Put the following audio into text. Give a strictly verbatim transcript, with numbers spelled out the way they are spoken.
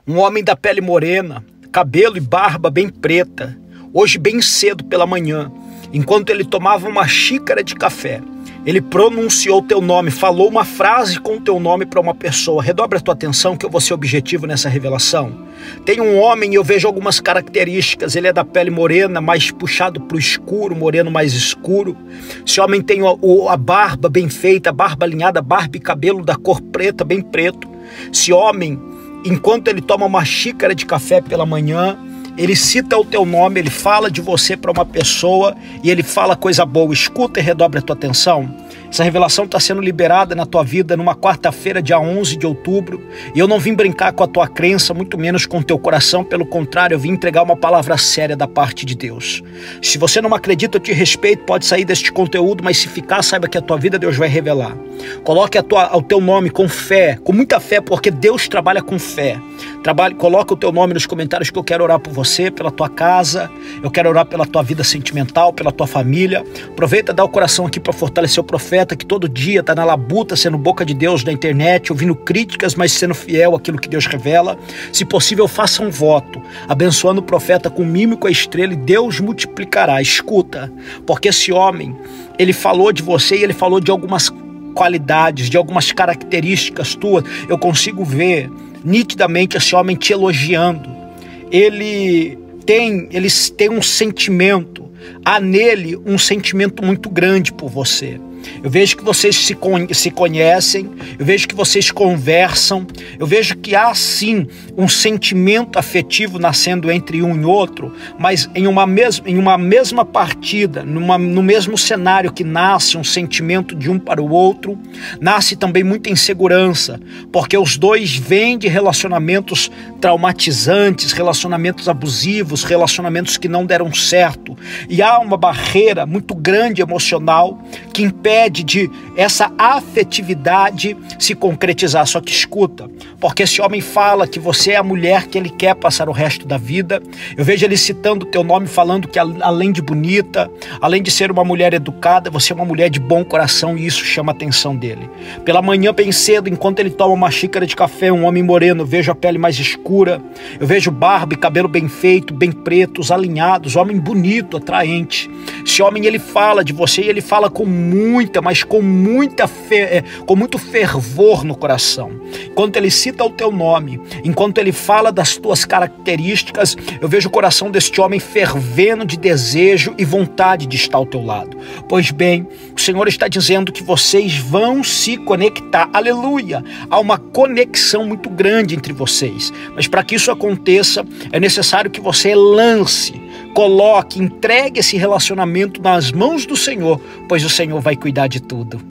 Um homem da pele morena, cabelo e barba bem preta, hoje bem cedo pela manhã, enquanto ele tomava uma xícara de café, ele pronunciou teu nome, falou uma frase com teu nome para uma pessoa. Redobre a tua atenção que eu vou ser objetivo nessa revelação. Tem um homem e eu vejo algumas características. Ele é da pele morena, mais puxado para o escuro, moreno mais escuro. Esse homem tem a, a barba bem feita, a barba alinhada, barba e cabelo da cor preta, bem preto. Esse homem, enquanto ele toma uma xícara de café pela manhã, ele cita o teu nome, ele fala de você para uma pessoa e ele fala coisa boa. Escuta e redobre a tua atenção. Essa revelação está sendo liberada na tua vida numa quarta-feira, dia onze de outubro. E eu não vim brincar com a tua crença, muito menos com o teu coração. Pelo contrário, eu vim entregar uma palavra séria da parte de Deus. Se você não acredita, eu te respeito, pode sair deste conteúdo, mas se ficar, saiba que a tua vida Deus vai revelar. Coloque a tua, o teu nome com fé, com muita fé, porque Deus trabalha com fé. Trabalhe, coloca o teu nome nos comentários que eu quero orar por você, pela tua casa, eu quero orar pela tua vida sentimental, pela tua família. Aproveita e dá o coração aqui para fortalecer o profeta, que todo dia está na labuta, sendo boca de Deus na internet, ouvindo críticas, mas sendo fiel àquilo que Deus revela. Se possível, faça um voto, abençoando o profeta com o mimo e com a estrela, e Deus multiplicará. Escuta, porque esse homem, ele falou de você e ele falou de algumas qualidades, de algumas características tuas. Eu consigo ver nitidamente esse homem te elogiando. Ele tem, ele tem um sentimento, há nele um sentimento muito grande por você. Eu vejo que vocês se, con se conhecem, eu vejo que vocês conversam, eu vejo que há sim um sentimento afetivo nascendo entre um e outro, mas em uma, mes em uma mesma partida, numa, no mesmo cenário que nasce um sentimento de um para o outro, nasce também muita insegurança, porque os dois vêm de relacionamentos traumatizantes, relacionamentos abusivos, relacionamentos que não deram certo, e há uma barreira muito grande emocional que impede de essa afetividade se concretizar. Só que escuta, porque esse homem fala que você é a mulher que ele quer passar o resto da vida. Eu vejo ele citando o teu nome, falando que além de bonita, além de ser uma mulher educada, você é uma mulher de bom coração, e isso chama a atenção dele. Pela manhã bem cedo, enquanto ele toma uma xícara de café, um homem moreno, eu vejo a pele mais escura, eu vejo barba e cabelo bem feito, bem pretos, alinhados, homem bonito, atraente. Esse homem, ele fala de você e ele fala com muita, mas com muita fe... com muito fervor no coração. Enquanto ele cita o teu nome, enquanto ele fala das tuas características, eu vejo o coração deste homem fervendo de desejo e vontade de estar ao teu lado. Pois bem, o Senhor está dizendo que vocês vão se conectar. Aleluia! Há uma conexão muito grande entre vocês. Mas para que isso aconteça, é necessário que você lance, coloque, entregue esse relacionamento nas mãos do Senhor, pois o Senhor vai cuidar de tudo.